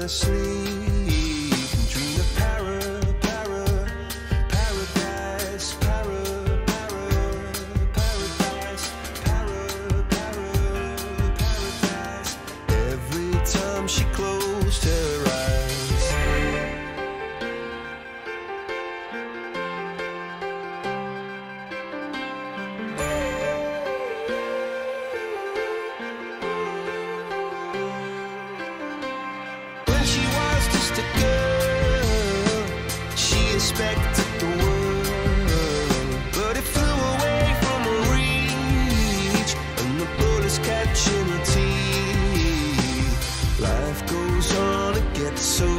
her sleep and dream of paradise, paradise. Every time she closed her eyes. When she was just a girl, she expected the world, but it flew away from her reach, and the bullets catching her teeth. Life goes on, it gets so